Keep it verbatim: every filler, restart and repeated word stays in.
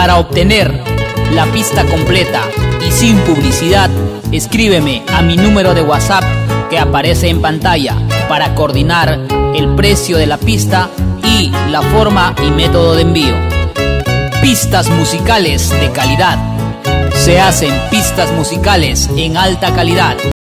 Para obtener la pista completa y sin publicidad, escríbeme a mi número de WhatsApp que aparece en pantalla para coordinar el precio de la pista y la forma y método de envío. Pistas musicales de calidad. Se hacen pistas musicales en alta calidad.